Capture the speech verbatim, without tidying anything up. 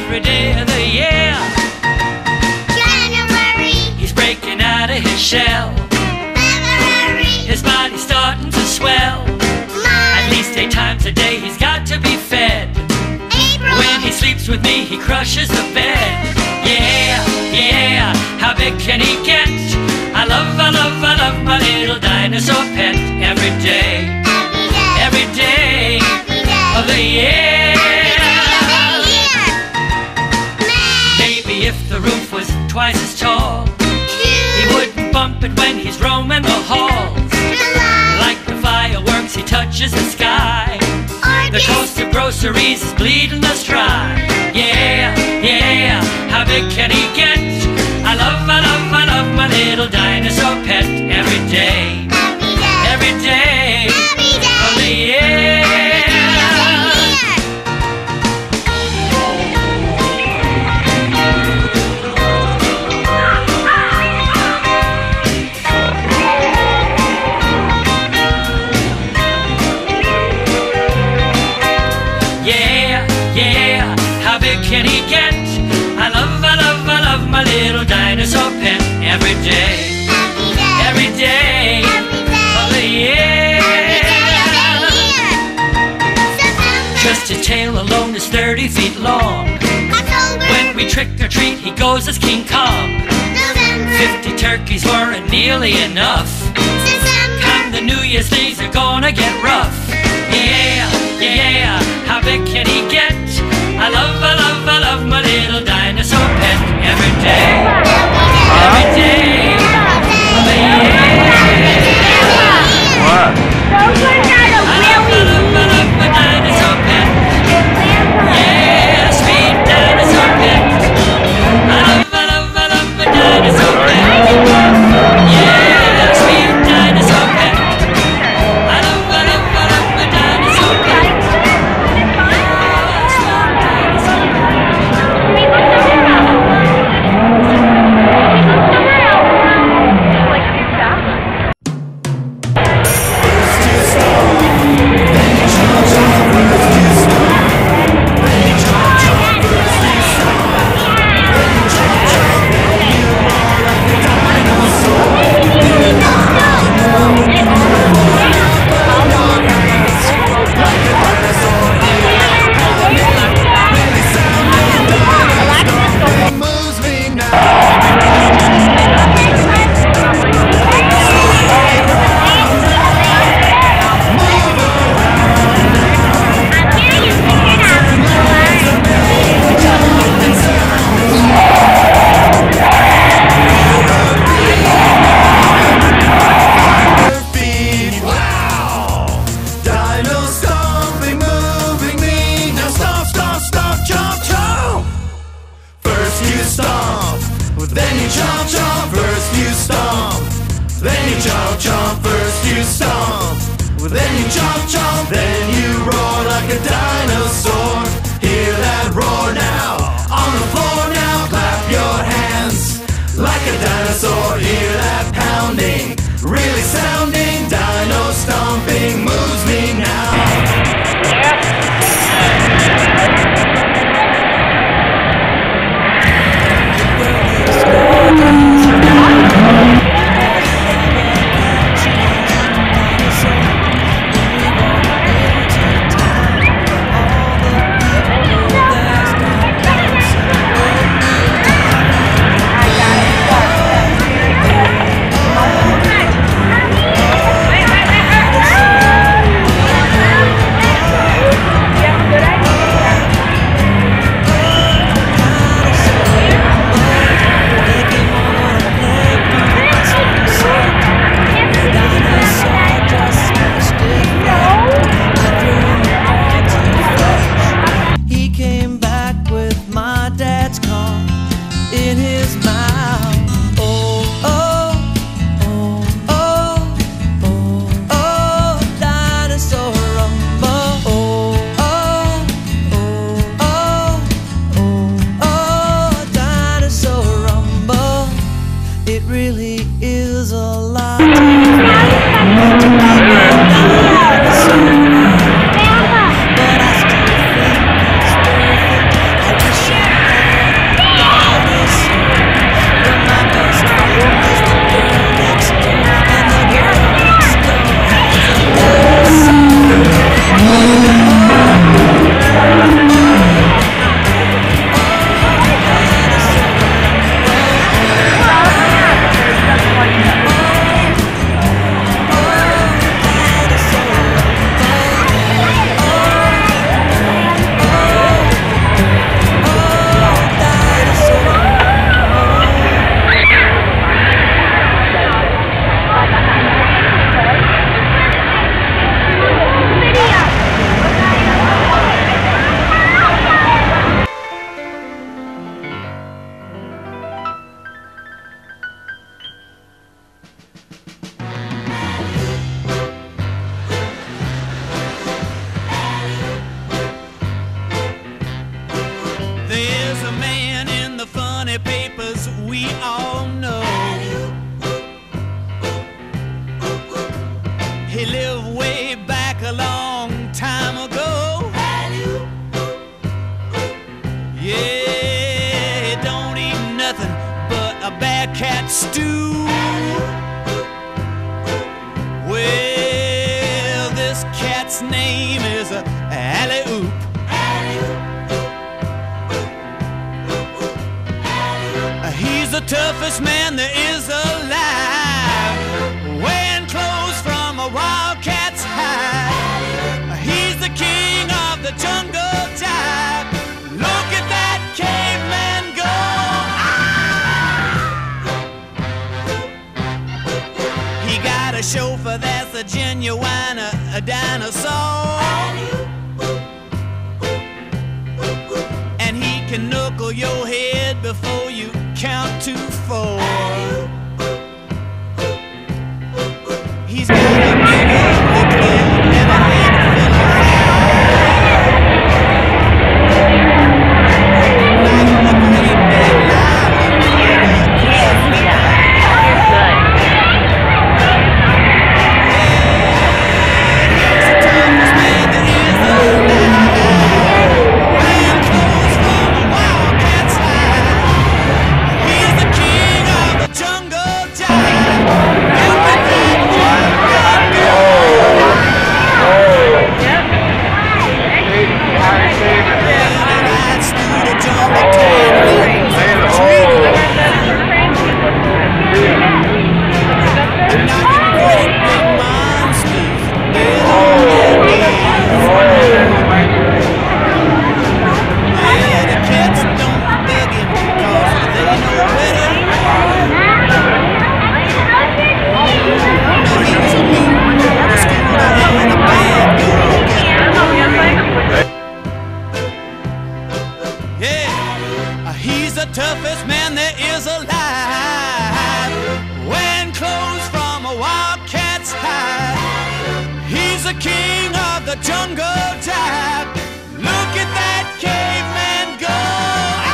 every day of the year. January, He's breaking out of his shell. February, His body's starting to swell. At March, least eight times a day he's got to be fed. April, When he sleeps with me, he crushes the bed. Yeah, yeah, how big can he get? I love, I love, I love my little dinosaur pet. Every day, every day, every day every day of the year. of the year. May, Maybe if the roof was twice as tall, he June, wouldn't bump it when he's roaming the halls. July, Like the fireworks, he touches the sky. The August, coast of groceries is bleeding us dry. Yeah, yeah, how big can he get? I love, I love, I love my little dinosaur pet. Every day, every day, every day every day of the year. Yeah, yeah, how big can he get? I love, I love, I love my little dinosaur pet. Every day, every day of the year. Just his tail alone is thirty feet long. When we trick or treat, he goes as King Kong. Fifty turkeys weren't nearly enough. Come the New Year's, these are gonna get rough. Yeah, yeah, how big can he get? I love, I love, I love my little dinosaur pet. Every day, every day of the year. What? Those are not a I love, I love, I love my dinosaur pet. Yeah, sweet dinosaur pet. I love, I love, I love my dinosaur pet. Yeah, sweet dinosaur pet. I love, I love, I love my dinosaur pet. Yeah, sweet dinosaur pet. Moves me now. Feet. Wow! Dino stomping, moving me. Now stomp, stomp, stomp, chomp, chomp. First you stomp, then you chomp, chomp. First you stomp, then you chomp, chomp. First you stomp, then you chomp, chomp. Then you roar like a dinosaur. Hear that roar now, on the floor now. Clap your hands like a dinosaur. Hear that pounding, really sounding. Dino stomping moves me now. funny papers we all know. He lived way back a long time ago. Yeah, he don't eat nothing but a bad cat stew. Well, this cat's name is a alley-oop. He's the toughest man there is alive, wearing clothes from a wildcat's hide. He's the king of the jungle jive. Look at that caveman go! Ah! He got a chauffeur that's a genuine a, a dinosaur, and he can knuckle your head before you count to four. He's got a big ugly club and a head full of hair, like a great big lava in a grizzly bear. He's the toughest man that is alive, wearing clothes from a wildcat's hide. He's the king of the jungle jive. Look at that jungle go! Well, rides through the jungle town, living for a treat, and knocking great big monsters dead on their knees. Yeah, the cats don't bug him 'cause they know better. Now he's a mean, a scooter and a bad go-getter. Yeah, he's the toughest man there is alive, wearing clothes from a wildcat's hide. He's the king of the jungle jive. Look at that caveman go!